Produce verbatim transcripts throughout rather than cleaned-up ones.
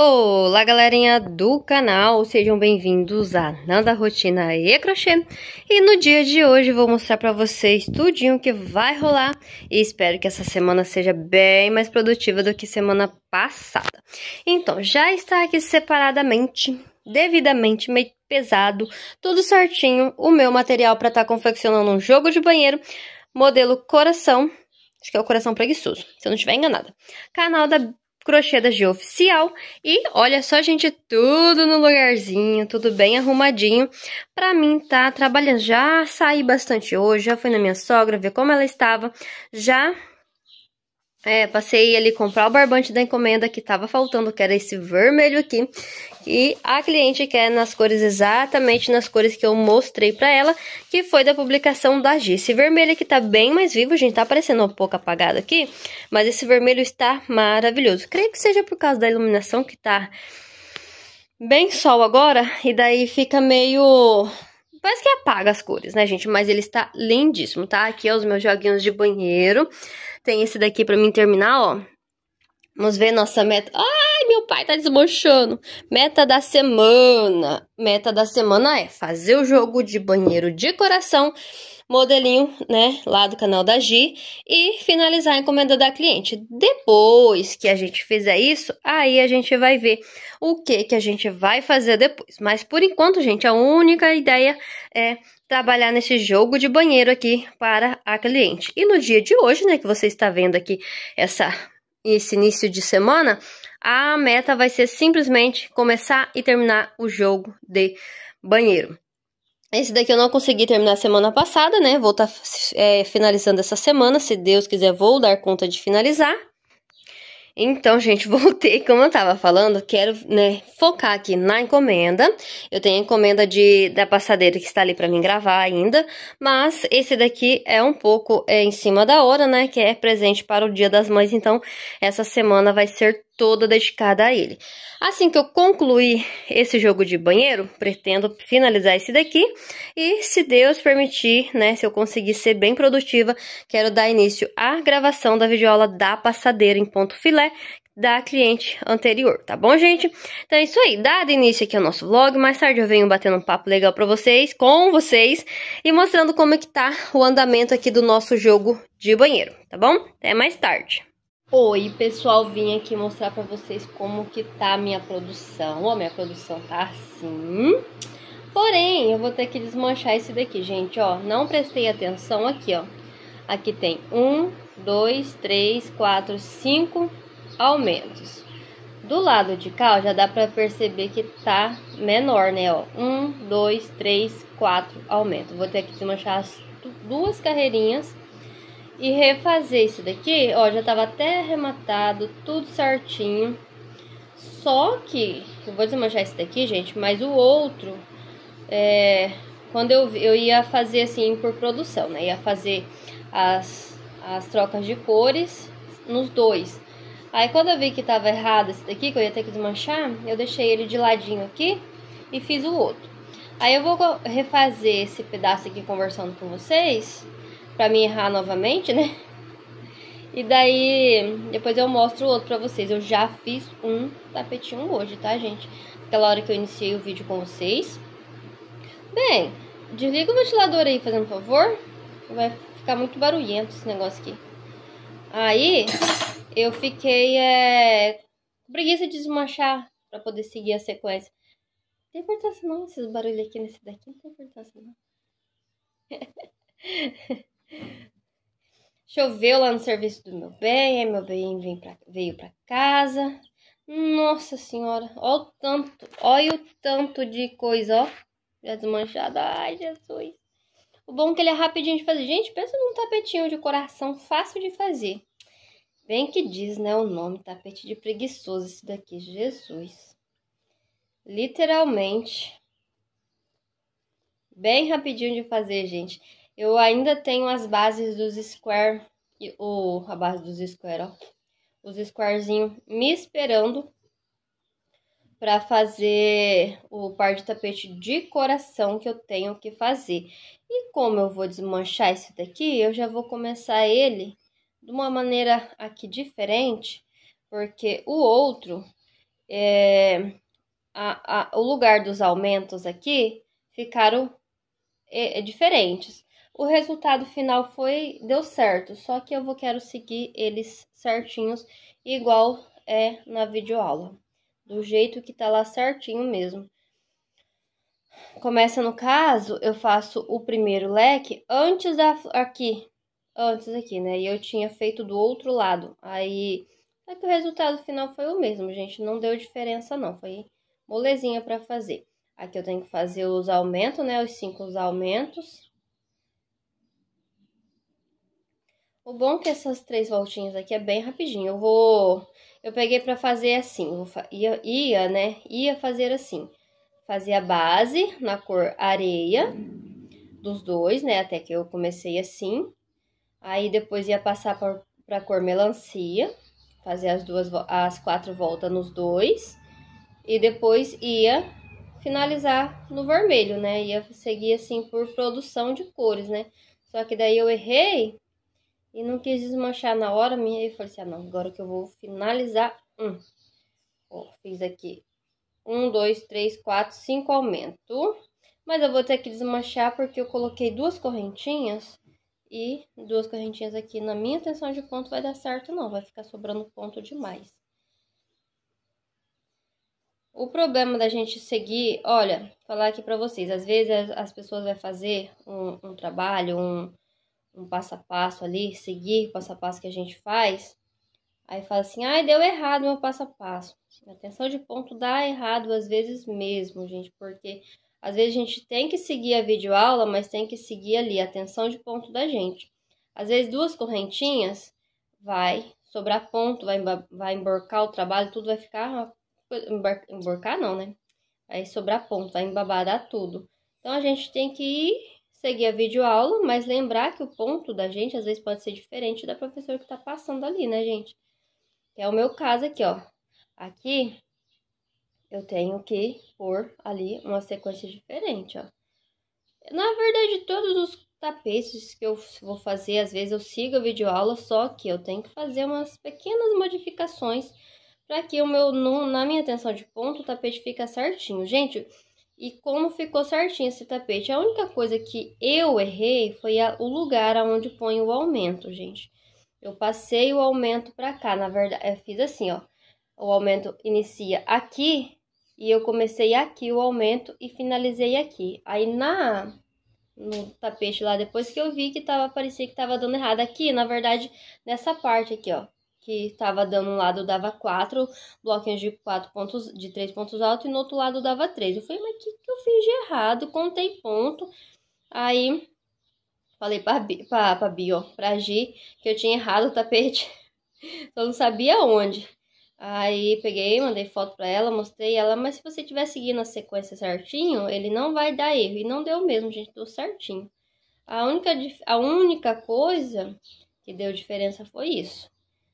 Olá, galerinha do canal, sejam bem-vindos a Nanda Rotina e Crochê. E no dia de hoje vou mostrar pra vocês tudinho que vai rolar e espero que essa semana seja bem mais produtiva do que semana passada. Então, já está aqui separadamente, devidamente, meio pesado, tudo certinho, o meu material para estar tá confeccionando um jogo de banheiro, modelo coração, acho que é o coração preguiçoso, se eu não estiver enganada. Canal da Crochê da Gi Oficial. E olha só, gente, tudo no lugarzinho, tudo bem arrumadinho pra mim tá trabalhando. Já saí bastante hoje, já fui na minha sogra ver como ela estava, já é, passei ali comprar o barbante da encomenda que tava faltando, que era esse vermelho aqui. E a cliente quer nas cores, exatamente nas cores que eu mostrei pra ela, que foi da publicação da Gi. Esse vermelho aqui tá bem mais vivo, gente, tá parecendo um pouco apagado aqui, mas esse vermelho está maravilhoso. Creio que seja por causa da iluminação, que tá bem sol agora, e daí fica meio... parece que apaga as cores, né, gente? Mas ele está lindíssimo, tá? Aqui é os meus joguinhos de banheiro. Tem esse daqui pra mim terminar, ó. Vamos ver nossa meta. Ai, meu pai tá desmanchando. Meta da semana. Meta da semana é fazer o jogo de banheiro de coração, modelinho, né, lá do canal da Gi, e finalizar a encomenda da cliente. Depois que a gente fizer isso, aí a gente vai ver o que que a gente vai fazer depois. Mas por enquanto, gente, a única ideia é trabalhar nesse jogo de banheiro aqui para a cliente. E no dia de hoje, né, que você está vendo aqui essa, esse início de semana, a meta vai ser simplesmente começar e terminar o jogo de banheiro. Esse daqui eu não consegui terminar semana passada, né? Vou estar tá, é, finalizando essa semana. Se Deus quiser, vou dar conta de finalizar. Então, gente, voltei, como eu tava falando, quero, né, focar aqui na encomenda. Eu tenho a encomenda de, da passadeira que está ali pra mim gravar ainda, mas esse daqui é um pouco é, em cima da hora, né, que é presente para o Dia das Mães, então essa semana vai ser toda dedicada a ele. Assim que eu concluir esse jogo de banheiro, pretendo finalizar esse daqui e, se Deus permitir, né, se eu conseguir ser bem produtiva, quero dar início à gravação da videoaula da passadeira em ponto filé da cliente anterior, tá bom, gente? Então é isso aí, dado início aqui ao nosso vlog, mais tarde eu venho batendo um papo legal pra vocês, com vocês, e mostrando como é que tá o andamento aqui do nosso jogo de banheiro, tá bom? Até mais tarde. Oi, pessoal, vim aqui mostrar pra vocês como que tá a minha produção. Ó, minha produção tá assim. Porém, eu vou ter que desmanchar esse daqui, gente, ó. Não prestei atenção aqui, ó. Aqui tem um, dois, três, quatro, cinco aumentos. Do lado de cá, ó, já dá pra perceber que tá menor, né, ó. Um, dois, três, quatro aumentos. Vou ter que desmanchar as duas carreirinhas e refazer isso daqui, ó, já tava até arrematado, tudo certinho. Só que, eu vou desmanchar esse daqui, gente, mas o outro, é, quando eu, eu ia fazer assim por produção, né, ia fazer as, as trocas de cores nos dois. Aí quando eu vi que tava errado esse daqui, que eu ia ter que desmanchar, eu deixei ele de ladinho aqui e fiz o outro. Aí eu vou refazer esse pedaço aqui conversando com vocês, pra mim errar novamente, né? E daí, depois eu mostro o outro pra vocês. Eu já fiz um tapetinho hoje, tá, gente? Aquela hora que eu iniciei o vídeo com vocês. Bem, desliga o ventilador aí, fazendo favor. Vai ficar muito barulhento esse negócio aqui. Aí, eu fiquei é, com preguiça de desmanchar pra poder seguir a sequência. Não tem importância não, esses barulhos aqui nesse daqui. Não tem importância não. Choveu lá no serviço do meu bem, aí meu bem veio pra, veio pra casa. Nossa senhora, olha o tanto, olha o tanto de coisa, ó, já desmanchada. Ai, Jesus. O bom é que ele é rapidinho de fazer. Gente, pensa num tapetinho de coração fácil de fazer. Bem que diz, né, o nome, tapete de preguiçoso esse daqui, Jesus. Literalmente. Bem rapidinho de fazer, gente. Eu ainda tenho as bases dos square, o, a base dos square, ó, os squarezinhos me esperando para fazer o par de tapete de coração que eu tenho que fazer. E como eu vou desmanchar esse daqui, eu já vou começar ele de uma maneira aqui diferente, porque o outro é, a, a, o lugar dos aumentos aqui ficaram é, é, diferentes. O resultado final foi, deu certo, só que eu vou quero seguir eles certinhos, igual é na videoaula, do jeito que tá lá certinho mesmo. Começa no caso, eu faço o primeiro leque antes da, aqui, antes aqui, né, e eu tinha feito do outro lado, aí, é que o resultado final foi o mesmo, gente, não deu diferença não, foi molezinha pra fazer. Aqui eu tenho que fazer os aumentos, né, os cinco os aumentos. O bom é que essas três voltinhas aqui é bem rapidinho. Eu vou... Eu peguei pra fazer assim. Eu ia, ia, né? Ia fazer assim. Fazer a base na cor areia dos dois, né? Até que eu comecei assim. Aí depois ia passar pra, pra cor melancia. Fazer as duas, as quatro voltas nos dois. E depois ia finalizar no vermelho, né? Ia seguir assim por produção de cores, né? Só que daí eu errei... E não quis desmanchar na hora minha. Eu falei assim, ah, não, agora que eu vou finalizar. Um. Ó, fiz aqui. Um, dois, três, quatro, cinco aumento. Mas eu vou ter que desmanchar porque eu coloquei duas correntinhas. E duas correntinhas aqui na minha tensão de ponto vai dar certo não. Vai ficar sobrando ponto demais. O problema da gente seguir, olha, falar aqui pra vocês. Às vezes as pessoas vão fazer um, um trabalho, um... um passo a passo ali, seguir o passo a passo que a gente faz, aí fala assim, ai, deu errado meu passo a passo. A tensão de ponto dá errado às vezes mesmo, gente, porque às vezes a gente tem que seguir a videoaula, mas tem que seguir ali a tensão de ponto da gente. Às vezes duas correntinhas vai sobrar ponto, vai, vai emborcar o trabalho, tudo vai ficar, emborcar não, né? Vai sobrar ponto, vai embabadar tudo. Então a gente tem que ir seguir a videoaula, mas lembrar que o ponto da gente, às vezes, pode ser diferente da professora que tá passando ali, né, gente? Que é o meu caso aqui, ó. Aqui, eu tenho que pôr ali uma sequência diferente, ó. Na verdade, todos os tapetes que eu vou fazer, às vezes, eu sigo a videoaula, só que eu tenho que fazer umas pequenas modificações para que o meu, no, na minha tensão de ponto, o tapete fica certinho. Gente... E como ficou certinho esse tapete. A única coisa que eu errei foi a, o lugar onde põe o aumento, gente. Eu passei o aumento pra cá, na verdade, eu fiz assim, ó. O aumento inicia aqui e eu comecei aqui o aumento e finalizei aqui. Aí na no tapete lá, depois que eu vi que tava, parecia que tava dando errado. Aqui, na verdade, nessa parte aqui, ó. Que tava dando um lado dava quatro bloquinhos de quatro pontos, de três pontos altos, e no outro lado dava três. Eu falei, mas o que, que eu fiz de errado? Contei ponto. Aí, falei pra, pra, pra Bi, ó, pra Gi, que eu tinha errado o tapete. Eu não sabia onde. Aí, peguei, mandei foto pra ela, mostrei ela, mas se você estiver seguindo a sequência certinho, ele não vai dar erro. E não deu mesmo, gente, deu certinho. A única, a única coisa que deu diferença foi isso.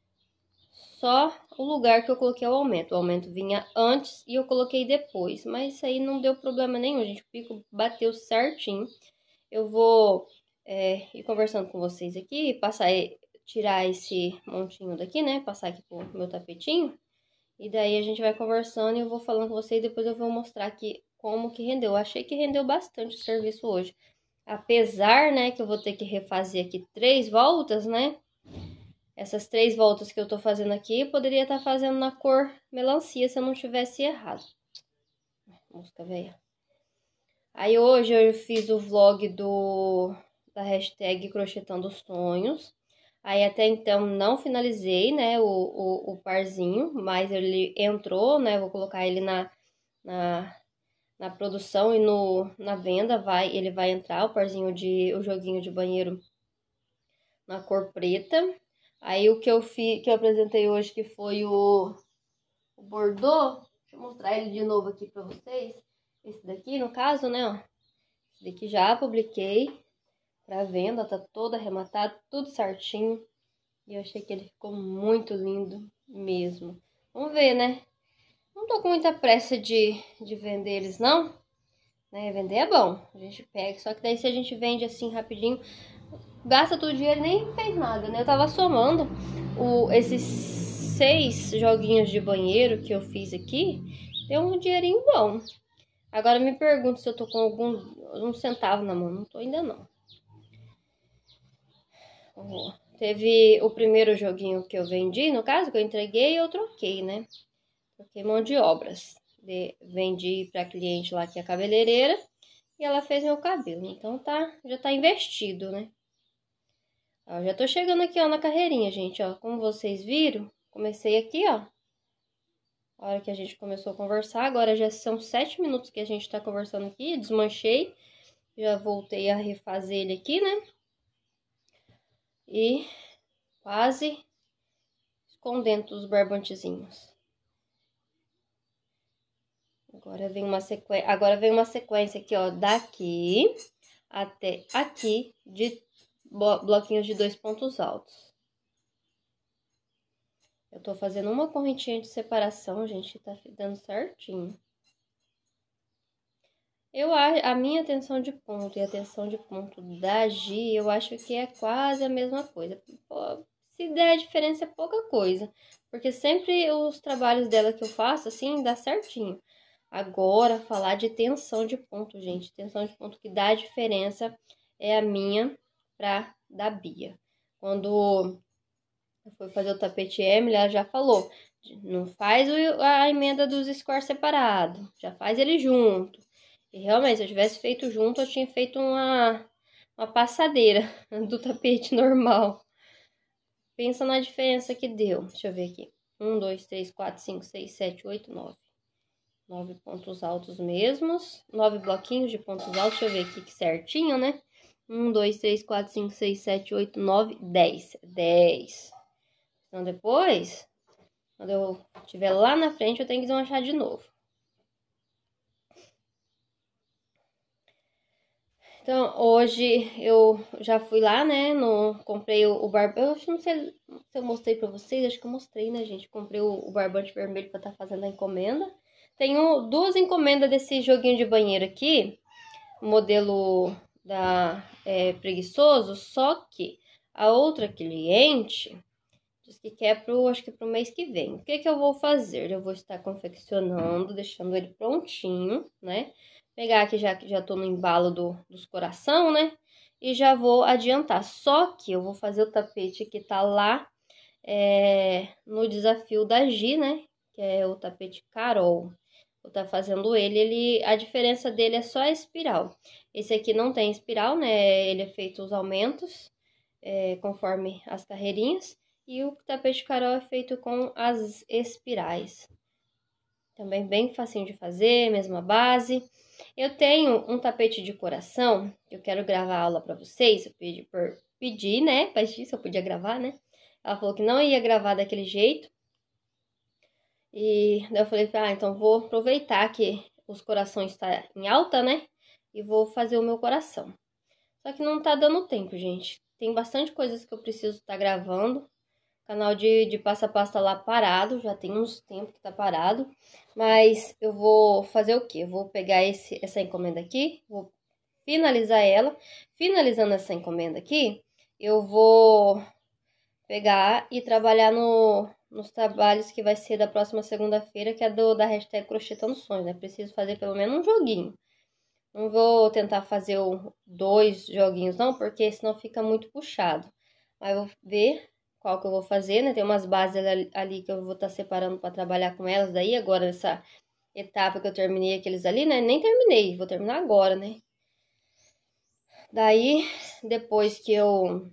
Só o lugar que eu coloquei o aumento. O aumento vinha antes e eu coloquei depois. Mas isso aí não deu problema nenhum, gente. O pico bateu certinho. Eu vou é, ir conversando com vocês aqui. Passar, tirar esse montinho daqui, né? Passar aqui pro meu tapetinho. E daí a gente vai conversando e eu vou falando com vocês. Depois eu vou mostrar aqui como que rendeu. Eu achei que rendeu bastante o serviço hoje. Apesar, né, que eu vou ter que refazer aqui três voltas, né? Essas três voltas que eu tô fazendo aqui, eu poderia estar tá fazendo na cor melancia se eu não tivesse errado. Música velha. Aí hoje eu fiz o vlog do da hashtag Crochetando os Sonhos. Aí até então não finalizei, né, o, o, o parzinho, mas ele entrou, né, vou colocar ele na, na, na produção e no, na venda, vai, ele vai entrar, o parzinho de, o joguinho de banheiro na cor preta. Aí o que eu fiz, que eu apresentei hoje, que foi o, o bordô, deixa eu mostrar ele de novo aqui pra vocês. Esse daqui, no caso, né, ó. Esse daqui já publiquei pra venda, tá todo arrematado, tudo certinho. E eu achei que ele ficou muito lindo mesmo. Vamos ver, né? Não tô com muita pressa de, de vender eles, não. Né? Vender é bom, a gente pega. Só que daí se a gente vende assim rapidinho... Gasta todo o dinheiro e nem fez nada, né? Eu tava somando o, esses seis joguinhos de banheiro que eu fiz aqui, deu um dinheirinho bom. Agora me pergunto se eu tô com algum um centavo na mão. Não tô ainda não. Oh, teve o primeiro joguinho que eu vendi, no caso, que eu entreguei, eu troquei, né? Troquei mão de obras. De, vendi pra cliente lá que é cabeleireira e ela fez meu cabelo. Então tá, já tá investido, né? Ó, já tô chegando aqui, ó, na carreirinha, gente, ó. Como vocês viram, comecei aqui, ó. A hora que a gente começou a conversar, agora já são sete minutos que a gente tá conversando aqui, desmanchei. Já voltei a refazer ele aqui, né? E quase escondendo os barbantezinhos. Agora vem uma sequência, agora vem uma sequência aqui, ó, daqui até aqui de bloquinhos de dois pontos altos. Eu tô fazendo uma correntinha de separação, gente, tá dando certinho. Eu acho, a minha tensão de ponto e a tensão de ponto da Gi, eu acho que é quase a mesma coisa. Pô, se der a diferença é pouca coisa, porque sempre os trabalhos dela que eu faço, assim, dá certinho. Agora, falar de tensão de ponto, gente, tensão de ponto que dá a diferença é a minha pra da Bia. Quando foi fazer o tapete Emily, ela já falou, não faz a emenda dos scores separado, já faz ele junto. E realmente, se eu tivesse feito junto, eu tinha feito uma, uma passadeira do tapete normal. Pensa na diferença que deu. Deixa eu ver aqui. um, dois, três, quatro, cinco, seis, sete, oito, nove. nove pontos altos mesmos. nove bloquinhos de pontos altos. Deixa eu ver aqui certinho, né? um, dois, três, quatro, cinco, seis, sete, oito, nove, dez. dez. Então, depois, quando eu estiver lá na frente, eu tenho que desmanchar de novo. Então, hoje eu já fui lá, né, no, comprei o, o barbante, eu acho que não sei se eu mostrei pra vocês, acho que eu mostrei, né, gente, comprei o, o barbante vermelho pra estar tá fazendo a encomenda. Tenho duas encomendas desse joguinho de banheiro aqui, modelo da é, Preguiçoso, só que a outra cliente diz que quer pro, acho que pro mês que vem. O que que eu vou fazer? Eu vou estar confeccionando, deixando ele prontinho, né? Pegar aqui já que já tô no embalo do, dos coração, né? E já vou adiantar. Só que eu vou fazer o tapete que tá lá é, no desafio da Gi, né? Que é o tapete Carol. Vou estar fazendo ele, ele, a diferença dele é só a espiral. Esse aqui não tem espiral, né? Ele é feito os aumentos, é, conforme as carreirinhas. E o tapete Carol é feito com as espirais. Também bem facinho de fazer, mesma base. Eu tenho um tapete de coração, que eu quero gravar a aula para vocês. Eu pedi, por, pedi, né? Pra se eu podia gravar, né? Ela falou que não ia gravar daquele jeito. E daí eu falei, ah, então vou aproveitar que os corações estão em alta, né? E vou fazer o meu coração. Só que não tá dando tempo, gente. Tem bastante coisas que eu preciso estar tá gravando. Canal de, de passo a passo tá lá parado, já tem uns tempos que tá parado. Mas eu vou fazer o quê? Eu vou pegar esse, essa encomenda aqui, vou finalizar ela. Finalizando essa encomenda aqui, eu vou pegar e trabalhar no, nos trabalhos que vai ser da próxima segunda-feira, que é do, da hashtag Crochetando Sonhos, né? Preciso fazer pelo menos um joguinho. Não vou tentar fazer o, dois joguinhos não, porque senão fica muito puxado. Mas eu vou ver qual que eu vou fazer, né? Tem umas bases ali, ali que eu vou estar tá separando para trabalhar com elas daí. Agora, nessa etapa que eu terminei aqueles ali, né? Nem terminei, vou terminar agora, né? Daí, depois que eu...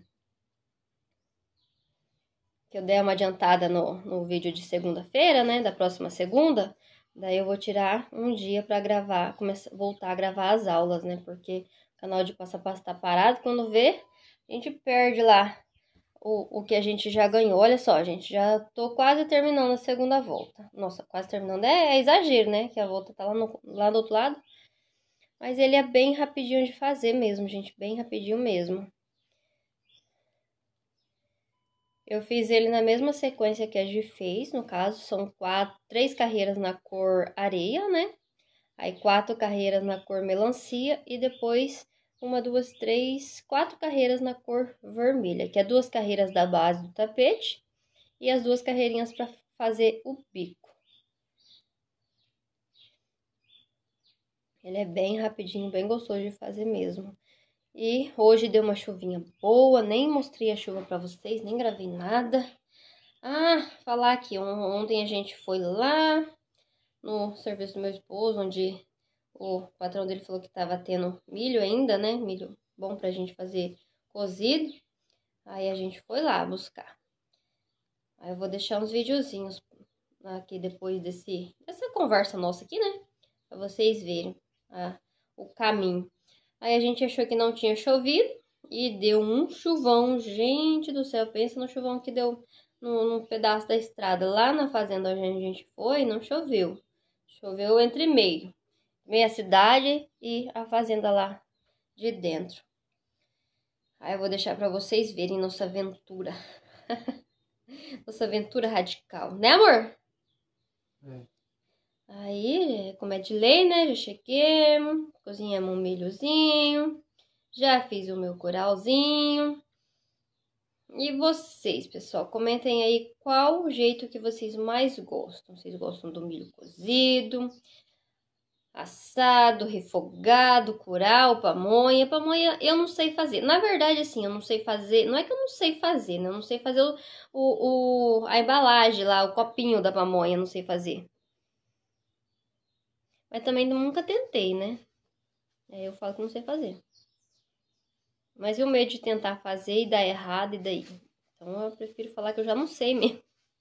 que eu dei uma adiantada no, no vídeo de segunda-feira, né? Da próxima segunda... Daí eu vou tirar um dia para gravar, começar, voltar a gravar as aulas, né? Porque o canal de passo a passo tá parado. Quando vê, a gente perde lá o, o que a gente já ganhou. Olha só, gente, já tô quase terminando a segunda volta. Nossa, quase terminando. É, é exagero, né? Que a volta tá lá, no, lá do outro lado. Mas ele é bem rapidinho de fazer mesmo, gente. Bem rapidinho mesmo. Eu fiz ele na mesma sequência que a Gi fez, no caso, são quatro, três carreiras na cor areia, né? Aí quatro carreiras na cor melancia e depois uma, duas, três, quatro carreiras na cor vermelha, que é duas carreiras da base do tapete e as duas carreirinhas para fazer o bico. Ele é bem rapidinho, bem gostoso de fazer mesmo. E hoje deu uma chuvinha boa, nem mostrei a chuva para vocês, nem gravei nada. Ah, falar aqui, ontem a gente foi lá no serviço do meu esposo, onde o patrão dele falou que tava tendo milho ainda, né? Milho bom pra gente fazer cozido. Aí a gente foi lá buscar. Aí eu vou deixar uns videozinhos aqui depois desse, dessa conversa nossa aqui, né? Pra vocês verem ah, o caminho. Aí a gente achou que não tinha chovido e deu um chuvão. Gente do céu, pensa no chuvão que deu no, no pedaço da estrada. Lá na fazenda onde a gente foi, não choveu. Choveu entre meio. Meia cidade e a fazenda lá de dentro. Aí eu vou deixar pra vocês verem nossa aventura. Nossa aventura radical, né, amor? É. Aí, como é de lei, né? Já cheguei, cozinhamos um milhozinho, já fiz o meu curauzinho. E vocês, pessoal, comentem aí qual o jeito que vocês mais gostam. Vocês gostam do milho cozido, assado, refogado, curau, pamonha. Pamonha eu não sei fazer. Na verdade, assim, eu não sei fazer. Não é que eu não sei fazer, né? Eu não sei fazer o, o, o, a embalagem lá, o copinho da pamonha, eu não sei fazer. Mas também nunca tentei, né? Aí eu falo que não sei fazer. Mas e o medo de tentar fazer e dar errado e daí? Então eu prefiro falar que eu já não sei mesmo.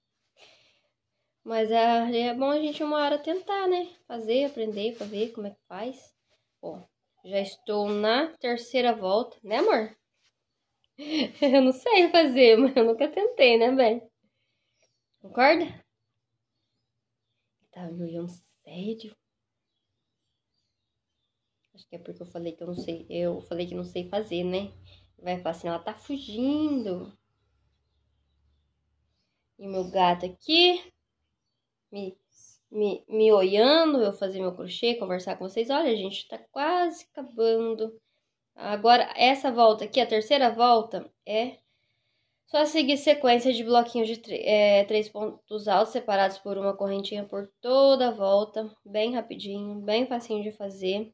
Mas é, é bom a gente uma hora tentar, né? Fazer, aprender pra ver como é que faz. Ó, já estou na terceira volta, né, amor? Eu não sei fazer, mas eu nunca tentei, né, bem? Concorda? Tá me olhando sério. Acho que é porque eu falei que eu não sei. Eu falei que não sei fazer, né? Vai falar assim, ela tá fugindo. E meu gato aqui me, me, me olhando, eu fazer meu crochê, conversar com vocês. Olha, gente, tá quase acabando. Agora, essa volta aqui, a terceira volta, é só seguir sequência de bloquinhos de é, três pontos altos separados por uma correntinha por toda a volta. Bem rapidinho, bem facinho de fazer.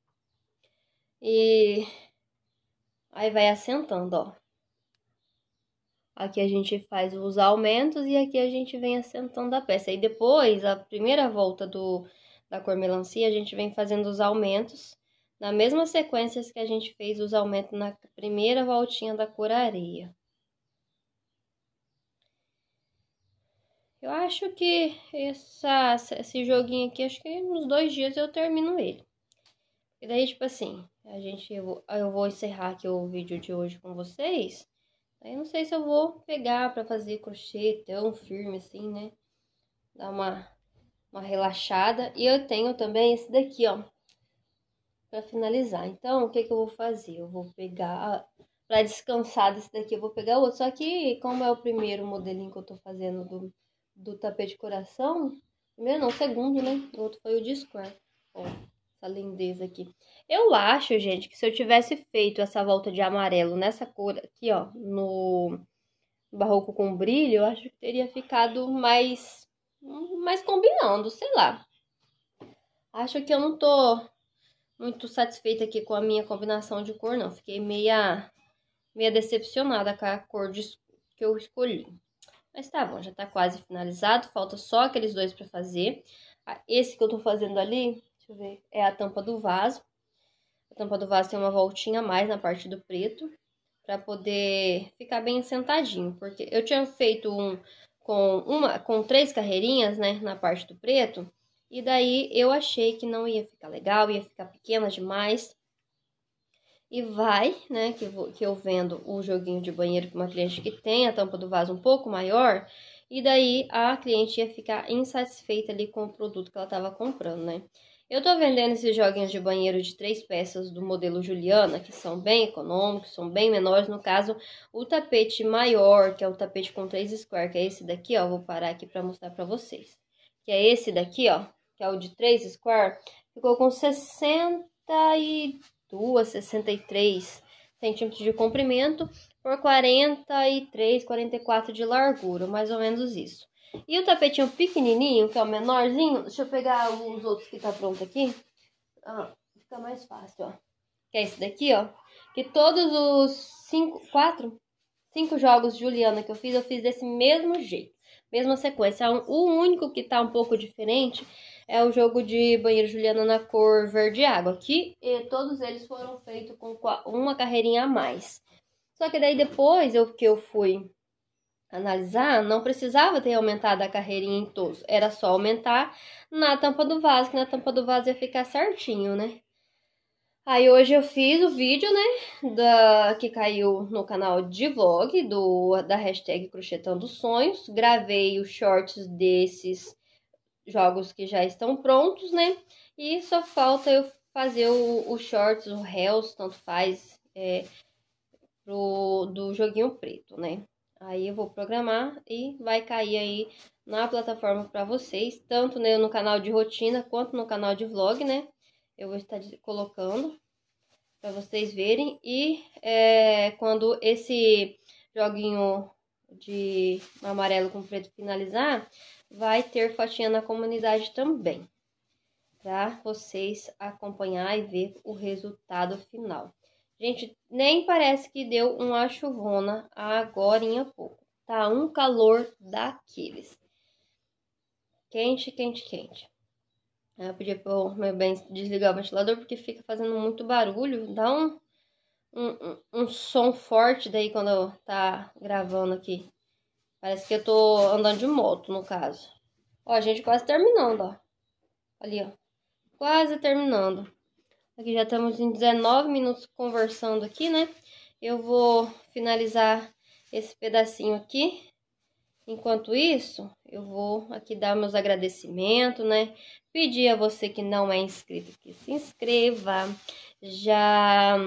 E aí vai assentando, ó. Aqui a gente faz os aumentos e aqui a gente vem assentando a peça. E depois, a primeira volta do, da cor melancia, a gente vem fazendo os aumentos na mesma sequência que a gente fez os aumentos na primeira voltinha da cor areia. Eu acho que essa, esse joguinho aqui, acho que nos dois dias eu termino ele. E daí, tipo assim, a gente, eu, eu vou encerrar aqui o vídeo de hoje com vocês. Aí não sei se eu vou pegar pra fazer crochê tão firme assim, né? Dar uma, uma relaxada. E eu tenho também esse daqui, ó, pra finalizar. Então, o que que eu vou fazer? Eu vou pegar, pra descansar desse daqui, eu vou pegar outro. Só que, como é o primeiro modelinho que eu tô fazendo do, do tapete de coração, primeiro não, segundo, né? O outro foi o de square. Ó, essa lindeza aqui. Eu acho, gente, que se eu tivesse feito essa volta de amarelo nessa cor aqui, ó, no barroco com brilho, eu acho que teria ficado mais, mais combinando, sei lá. Acho que eu não tô muito satisfeita aqui com a minha combinação de cor, não. Fiquei meia, meia decepcionada com a cor de, que eu escolhi. Mas tá bom, já tá quase finalizado. Falta só aqueles dois pra fazer. Esse que eu tô fazendo ali, deixa eu ver, é a tampa do vaso. A tampa do vaso tem uma voltinha a mais na parte do preto, para poder ficar bem sentadinho, porque eu tinha feito um com uma com três carreirinhas, né, na parte do preto, e daí eu achei que não ia ficar legal, ia ficar pequena demais. E vai, né, que, vou, que eu vendo o joguinho de banheiro para uma cliente que tem a tampa do vaso um pouco maior, e daí a cliente ia ficar insatisfeita ali com o produto que ela estava comprando, né? Eu tô vendendo esses joguinhos de banheiro de três peças do modelo Juliana, que são bem econômicos, são bem menores. No caso, o tapete maior, que é o tapete com três square, que é esse daqui, ó. Vou parar aqui para mostrar para vocês. Que é esse daqui, ó, que é o de três square, ficou com sessenta e dois, sessenta e três centímetros de comprimento, por quarenta e três, quarenta e quatro de largura, mais ou menos isso. E o tapetinho pequenininho, que é o menorzinho, deixa eu pegar os outros que tá pronto aqui. Ah, fica mais fácil, ó. Que é esse daqui, ó. Que todos os cinco, quatro, cinco jogos de Juliana que eu fiz, eu fiz desse mesmo jeito. Mesma sequência. O único que tá um pouco diferente é o jogo de banheiro Juliana na cor verde água. Que todos eles foram feitos com uma carreirinha a mais. Só que daí depois eu, que eu fui analisar, não precisava ter aumentado a carreirinha em todos. Era só aumentar na tampa do vaso, que na tampa do vaso ia ficar certinho, né? Aí hoje eu fiz o vídeo, né, da, que caiu no canal de vlog do, da hashtag Crochetando Sonhos. Gravei os shorts desses jogos que já estão prontos, né? E só falta eu fazer os shorts, o Reels, tanto faz, é, pro, do joguinho preto, né? Aí eu vou programar e vai cair aí na plataforma para vocês, tanto né, no canal de rotina quanto no canal de vlog, né? Eu vou estar colocando para vocês verem. E é, quando esse joguinho de amarelo com preto finalizar, vai ter fotinha na comunidade também, para vocês acompanhar e ver o resultado final. Gente, nem parece que deu uma chuvona agora em pouco. Tá um calor daqueles. Quente, quente, quente. Eu pedi para o meu bem desligar o ventilador porque fica fazendo muito barulho. Dá um, um, um, um som forte daí quando eu tá gravando aqui. Parece que eu tô andando de moto, no caso. Ó, a gente quase terminando, ó. Ali, ó. Quase terminando. Aqui já estamos em dezenove minutos conversando aqui, né? Eu vou finalizar esse pedacinho aqui. Enquanto isso, eu vou aqui dar meus agradecimentos, né? Pedir a você que não é inscrito que se inscreva. Já...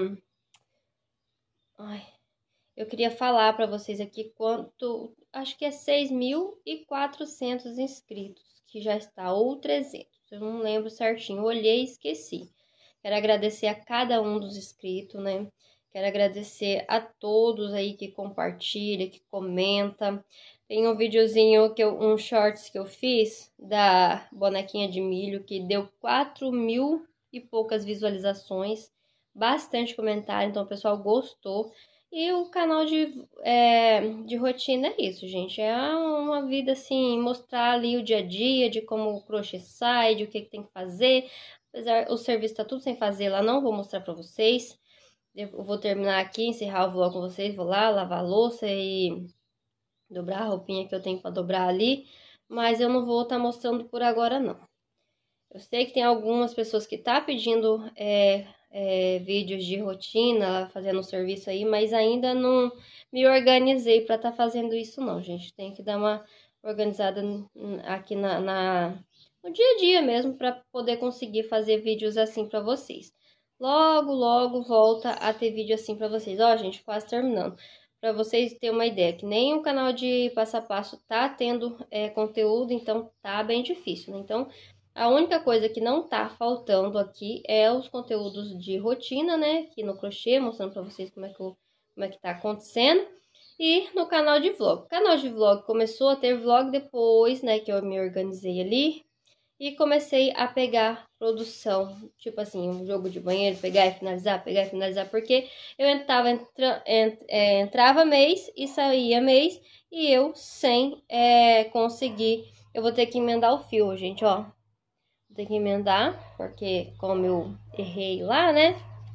Ai, eu queria falar para vocês aqui quanto... Acho que é seis mil e quatrocentos inscritos que já está, ou trezentos. Eu não lembro certinho, olhei e esqueci. Quero agradecer a cada um dos inscritos, né? Quero agradecer a todos aí que compartilha, que comenta. Tem um videozinho, que eu, um shorts que eu fiz da bonequinha de milho, que deu quatro mil e poucas visualizações. Bastante comentário, então o pessoal gostou. E o canal de, é, de rotina é isso, gente. É uma vida assim, mostrar ali o dia a dia, de como o crochê sai, de o que, que tem que fazer. Apesar, o serviço tá tudo sem fazer lá, não vou mostrar pra vocês. Eu vou terminar aqui, encerrar o vlog com vocês. Vou lá lavar a louça e dobrar a roupinha que eu tenho pra dobrar ali. Mas eu não vou estar tá mostrando por agora, não. Eu sei que tem algumas pessoas que tá pedindo é, é, vídeos de rotina, fazendo serviço aí, mas ainda não me organizei pra estar tá fazendo isso, não, gente. Tem que dar uma organizada aqui na... na no dia a dia mesmo, para poder conseguir fazer vídeos assim para vocês. Logo, logo volta a ter vídeo assim para vocês. Ó, gente, quase terminando. Para vocês terem uma ideia, que nem o canal de passo a passo tá tendo é, conteúdo, então tá bem difícil, né? Então, a única coisa que não tá faltando aqui é os conteúdos de rotina, né? Aqui no crochê, mostrando para vocês como é, que eu, como é que tá acontecendo. E no canal de vlog. O canal de vlog começou a ter vlog depois, né? Que eu me organizei ali. E comecei a pegar produção, tipo assim, um jogo de banheiro, pegar e finalizar, pegar e finalizar, porque eu entrava, entra, ent, é, entrava mês e saía mês, e eu sem é, conseguir, eu vou ter que emendar o fio, gente, ó. Vou ter que emendar, porque como eu errei lá, né?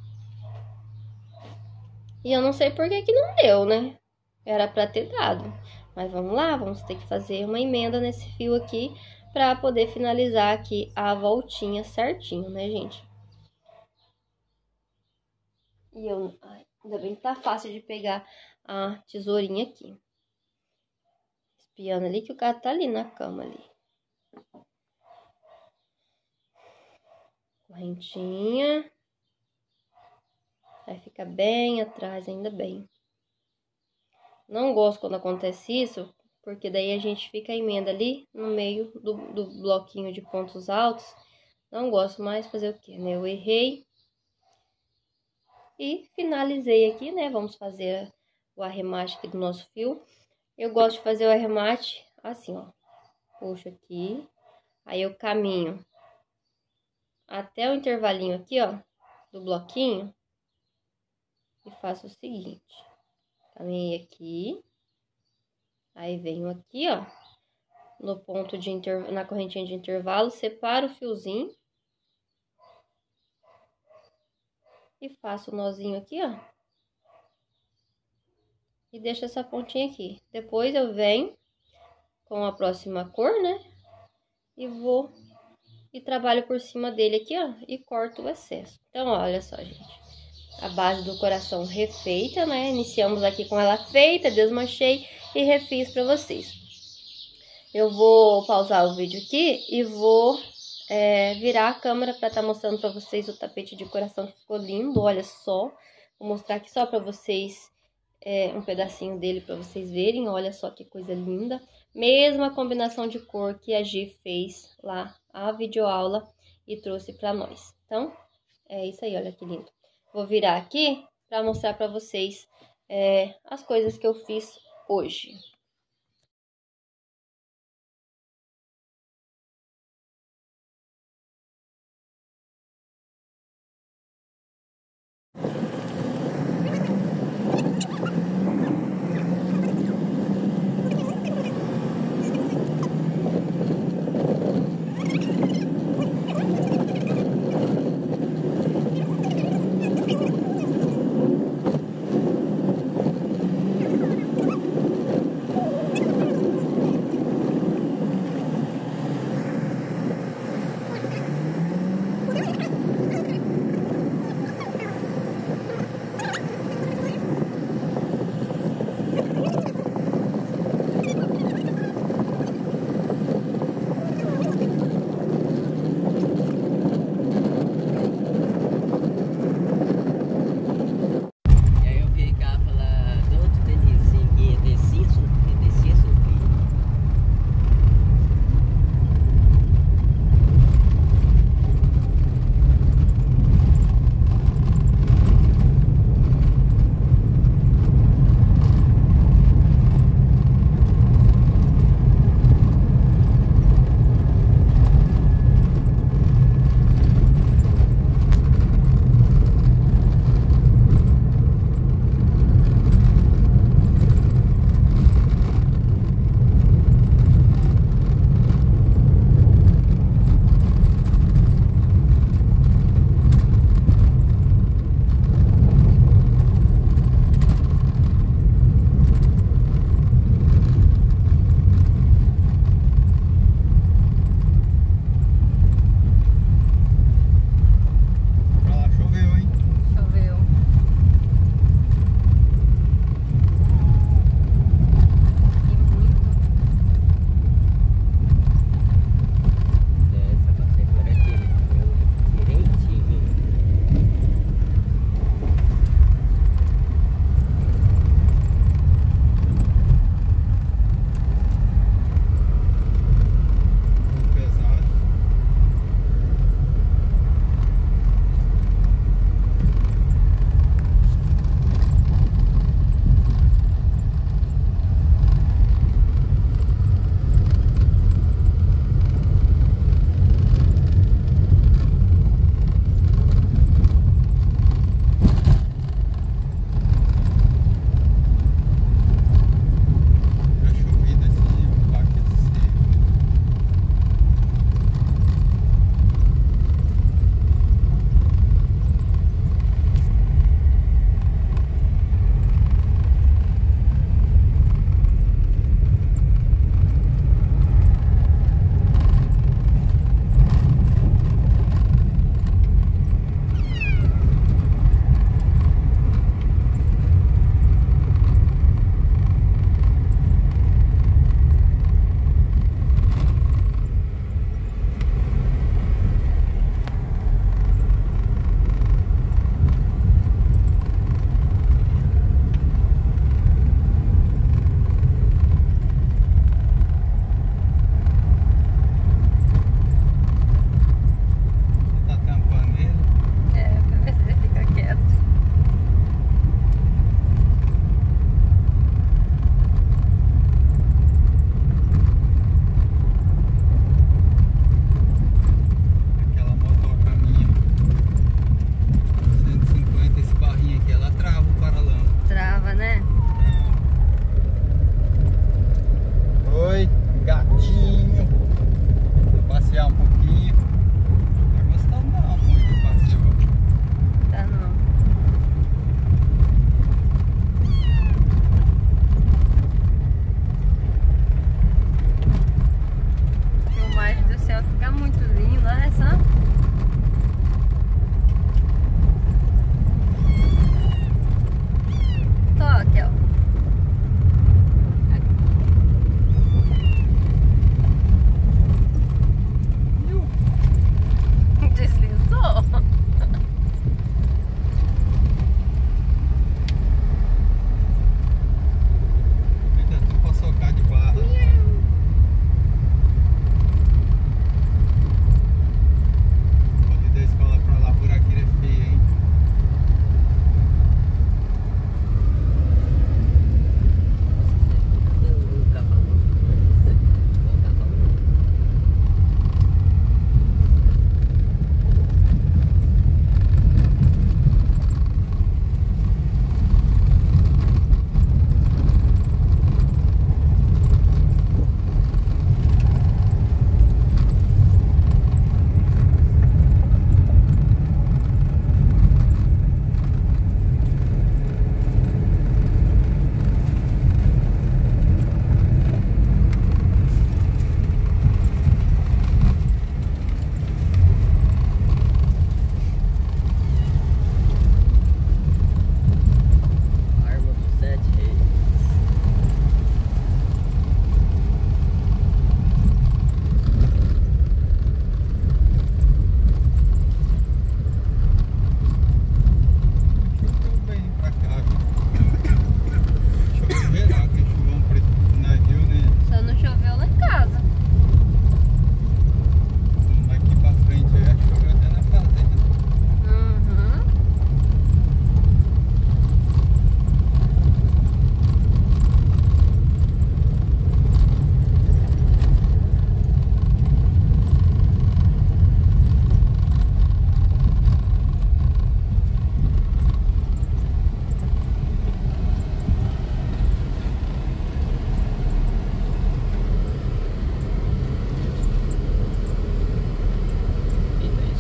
E eu não sei por que que não deu, né? Era pra ter dado. Mas vamos lá, vamos ter que fazer uma emenda nesse fio aqui, para poder finalizar aqui a voltinha certinho, né, gente? E eu... Ai, ainda bem que tá fácil de pegar a tesourinha aqui. Espiando ali que o gato tá ali na cama ali. Correntinha. Vai ficar bem atrás, ainda bem. Não gosto quando acontece isso, porque daí a gente fica a emenda ali no meio do, do bloquinho de pontos altos. Não gosto mais, fazer o que, né? Eu errei. E finalizei aqui, né? Vamos fazer o arremate aqui do nosso fio. Eu gosto de fazer o arremate assim, ó. Puxo aqui, aí eu caminho até o intervalinho aqui, ó, do bloquinho. E faço o seguinte, caminhei aqui, aí venho aqui, ó, no ponto de inter... na correntinha de intervalo, separo o fiozinho. E faço o nozinho aqui, ó. E deixo essa pontinha aqui. Depois eu venho com a próxima cor, né? E vou e trabalho por cima dele aqui, ó. E corto o excesso. Então, olha só, gente. A base do coração refeita, né? Iniciamos aqui com ela feita, desmanchei e refiz pra vocês. Eu vou pausar o vídeo aqui e vou é, virar a câmera pra estar tá mostrando pra vocês o tapete de coração que ficou lindo. Olha só. Vou mostrar aqui só pra vocês é, um pedacinho dele pra vocês verem. Olha só que coisa linda. Mesma combinação de cor que a Gi fez lá, a videoaula, e trouxe pra nós. Então, é isso aí, olha que lindo. Vou virar aqui pra mostrar pra vocês é, as coisas que eu fiz hoje.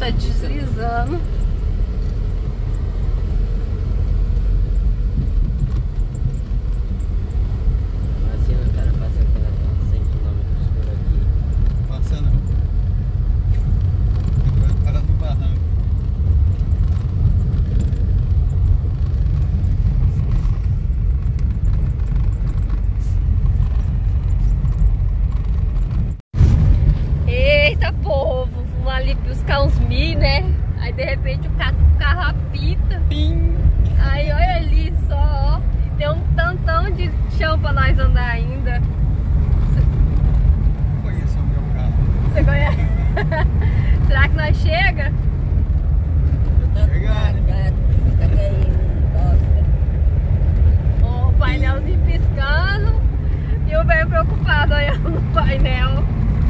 tá deslizando. Imagina, cara, passando pela cem quilômetros por aqui. Passa não. Depois para do barranco. Eita, povo, vamos ali buscar uns milho, né? Aí de repente o carro, o carro apita. Pim. Aí olha ali só, ó. E tem um tantão de chão pra nós andar ainda. Conheço o meu carro. Você conhece? Será que nós chega? Chegar. O painelzinho piscando e o velho preocupado olhando no painel.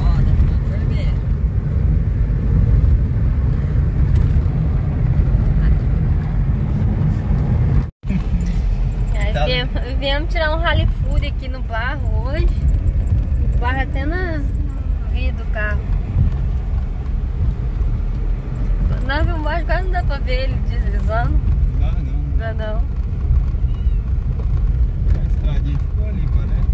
Tá. Viemos, viemos tirar um rally food aqui no barro hoje. O barro até na vida do carro. Na filmagem quase não dá pra ver ele deslizando. Não, não. Não dá não. A estradinha ficou limpa, né?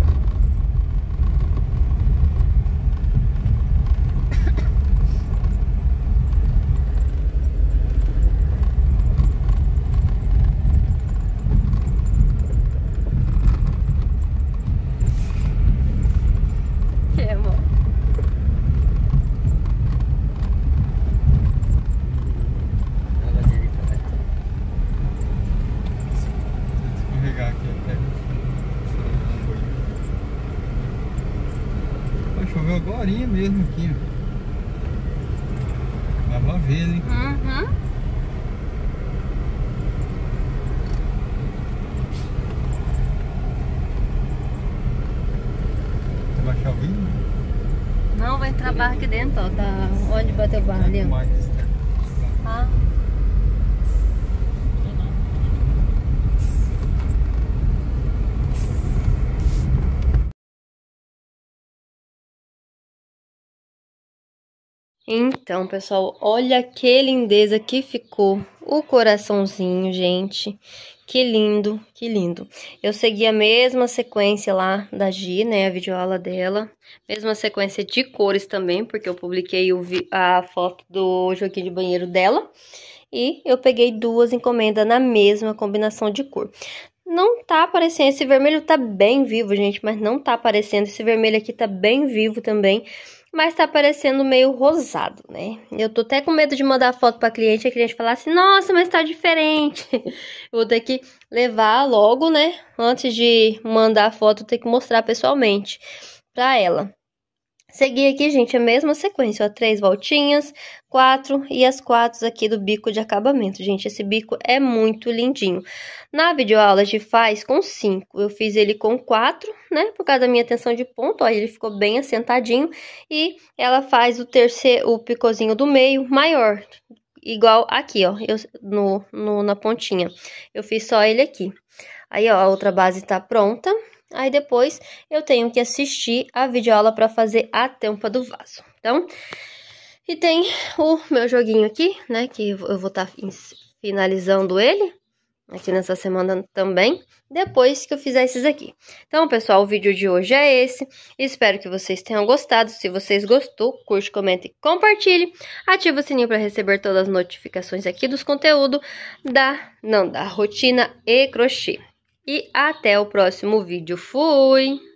Que amor. Água dele, cara. Escorregar aqui até o fundo. Choveu agorinha mesmo aqui, ó. Dá pra ver, hein? Uhum. Você vai chovendo? Não, vai entrar barro aqui dentro, ó. Tá onde bateu o barro ali, ó. Mais distante. Ah. Então, pessoal, olha que lindeza que ficou o coraçãozinho, gente. Que lindo, que lindo. Eu segui a mesma sequência lá da Gi, né, a videoaula dela. Mesma sequência de cores também, porque eu publiquei o vi a foto do joguinho de banheiro dela. E eu peguei duas encomendas na mesma combinação de cor. Não tá aparecendo, esse vermelho tá bem vivo, gente, mas não tá aparecendo. Esse vermelho aqui tá bem vivo também. Mas tá parecendo meio rosado, né? Eu tô até com medo de mandar foto pra cliente, a cliente falar assim, nossa, mas tá diferente. Eu vou ter que levar logo, né? Antes de mandar a foto, ter que mostrar pessoalmente pra ela. Segui aqui, gente, a mesma sequência, ó, três voltinhas, quatro e as quatro aqui do bico de acabamento. Gente, esse bico é muito lindinho. Na videoaula a gente faz com cinco, eu fiz ele com quatro, né, por causa da minha tensão de ponto, ó, ele ficou bem assentadinho. E ela faz o terceiro, o picozinho do meio maior, igual aqui, ó, eu, no, no, na pontinha. Eu fiz só ele aqui. Aí, ó, a outra base tá pronta. Aí depois eu tenho que assistir a videoaula para fazer a tampa do vaso. Então, e tem o meu joguinho aqui, né, que eu vou estar tá finalizando ele aqui nessa semana também, depois que eu fizer esses aqui. Então, pessoal, o vídeo de hoje é esse. Espero que vocês tenham gostado. Se vocês gostou, curte, comente e compartilhe. Ativa o sininho para receber todas as notificações aqui dos conteúdos da Nanda Rotina e Crochê. E até o próximo vídeo. Fui!